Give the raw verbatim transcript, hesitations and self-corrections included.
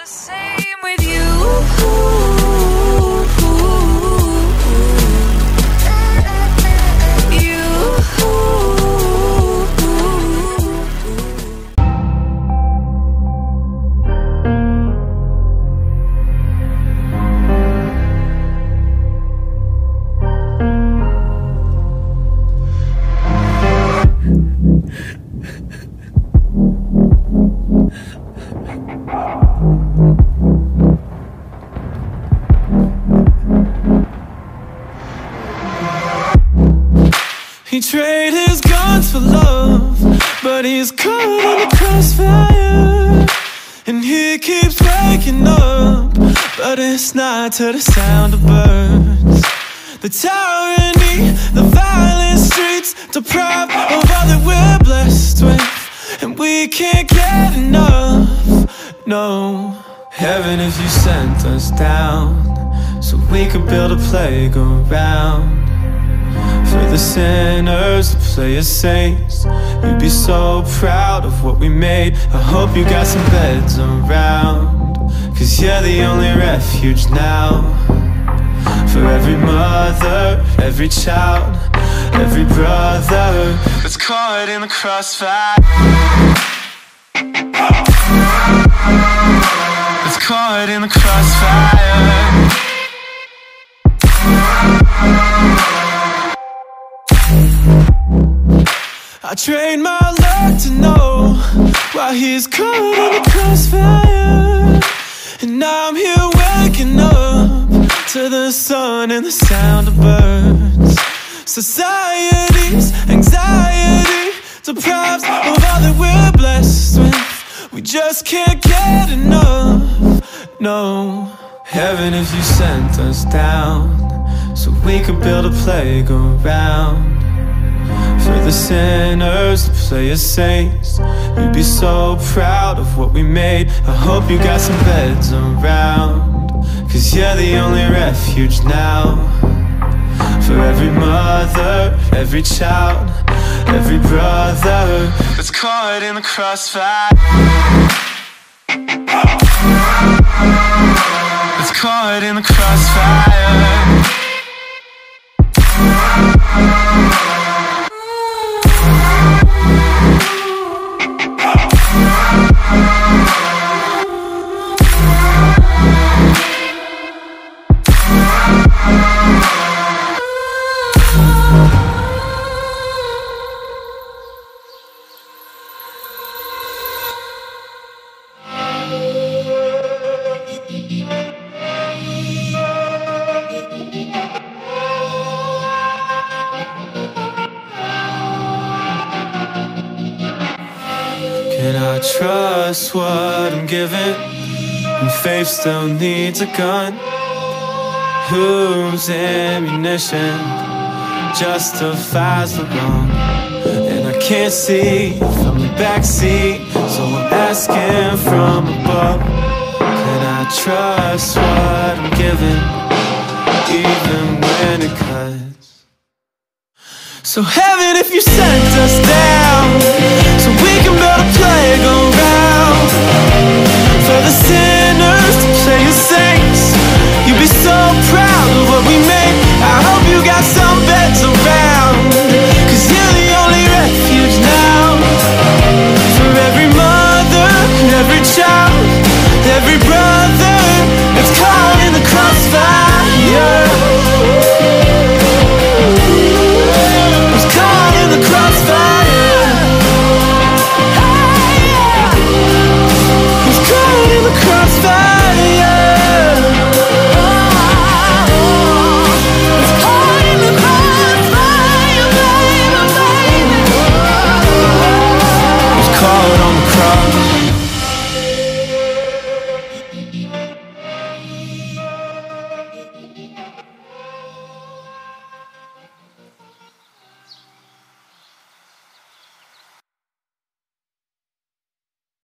the same with you. He traded his guns for love, but he's caught in the crossfire. And he keeps waking up, but it's not to the sound of birds. The tyranny, the violent streets, deprived of all that we're blessed with, and we can't get enough, no. Heaven, if you sent us down, so we could build a playground for the sinners to play as saints. You'd be so proud of what we made. I hope you got some beds around, cause you're the only refuge now. For every mother, every child, every brother that's caught in the crossfire, that's caught in the crossfire. I trained my luck to know why he's caught in the crossfire. And now I'm here waking up to the sun and the sound of birds. Society's anxiety deprives of all that we're blessed with. We just can't get enough, no. Heaven, if you sent us down, so we could build a playground for the sinners to play as saints. You'd be so proud of what we made. I hope you got some beds around, cause you're the only refuge now. For every mother, every child, every brother that's caught in the crossfire, that's caught in the crossfire. Can I trust what I'm given when faith still needs a gun? Whose ammunition justifies the wrong? And I can't see from the backseat, so I'm asking from above. Can I trust what I'm given, even when it cuts? So heaven, if you sent us down, so we can build a playground